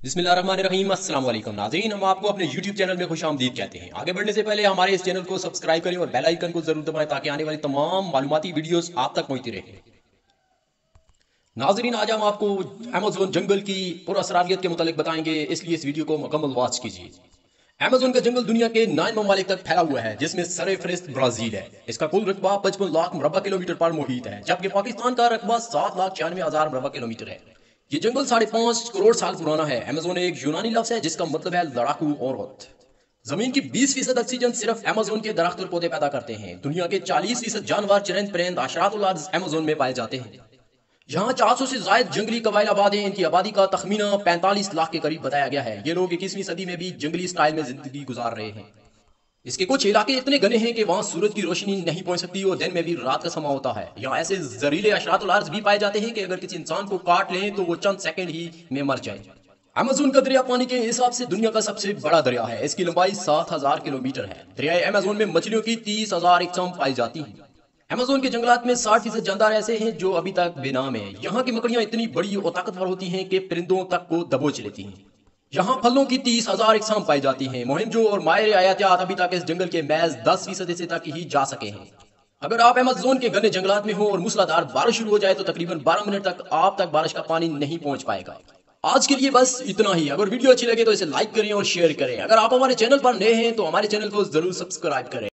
बिस्मिल्लाहिर्रहमानिर्रहीम। अस्सलाम वालेकुम नाज़रीन, हम आपको अपने YouTube चैनल में खुशामदीद कहते हैं। आगे बढ़ने से पहले हमारे इस चैनल को सब्सक्राइब करें और बेल आइकन को जरूर दबाएं ताकि आने वाली तमाम मालूमाती वीडियोस आप तक पहुंचती रहे। नाज़रीन, आज हम आपको अमेज़न जंगल की पुरअसरारियत के मुतालिक बताएंगे, इसलिए इस वीडियो को मुकम्मल वॉच कीजिए। अमेज़न का जंगल दुनिया के 9 ममालिक तक फैला हुआ है, जिसमें सरफहरिस्त ब्राजील है। इसका कुल रकबा 55 लाख मुरबा किलोमीटर पर मुहित है, जबकि पाकिस्तान का रकबा 7,96,000 मुरबा किलोमीटर है। ये जंगल 5.5 करोड़ साल पुराना है। अमेज़न एक यूनानी लफ्ज है जिसका मतलब है लड़ाकू औरत। जमीन की 20% ऑक्सीजन सिर्फ अमेज़न के दरख्त और पौधे पैदा करते हैं। दुनिया के 40% जानवर, चरिंद परिंद, अशरातुल अर्ज़ अमेज़न में पाए जाते हैं। यहाँ 400 से ज्यादा जंगली कबाइल आबाद हैं। इनकी आबादी का तखमीना 45 लाख के करीब बताया गया है। ये लोग 21वीं सदी में भी जंगली स्टाइल में जिंदगी गुजार रहे हैं। इसके कुछ इलाके इतने घने हैं कि वहां सूरज की रोशनी नहीं पहुंच सकती और दिन में भी रात का समा होता है। यहाँ ऐसे जहरीले अशरातुल अर्ज़ भी पाए जाते हैं कि अगर किसी इंसान को काट लें तो वो चंद सेकंड ही में मर जाए। अमेज़न का दरिया पानी के हिसाब से दुनिया का सबसे बड़ा दरिया है। इसकी लंबाई 7,000 किलोमीटर है। दरियाए अमेज़न में मछलियों की 30,000 इकसाम पाई जाती हैं। अमेज़न के जंगलात में 60% जानदार ऐसे हैं जो अभी तक बेनाम है। यहाँ की मकड़ियाँ इतनी बड़ी और ताकतवर होती हैं कि परिंदों तक को दबोच लेती हैं। यहाँ फलों की 30,000 इकसाम पाई जाती हैं। मोहिंजो और माहिर आयातियात अभी तक इस जंगल के महज 10% से तक ही जा सके हैं। अगर आप अमेज़न के घने जंगलात में हो और मूसलाधार बारिश शुरू हो जाए तो तकरीबन 12 मिनट तक आप तक बारिश का पानी नहीं पहुंच पाएगा। आज के लिए बस इतना ही। अगर वीडियो अच्छी लगे तो इसे लाइक करें और शेयर करें। अगर आप हमारे चैनल पर नए हैं तो हमारे चैनल को जरूर सब्सक्राइब करें।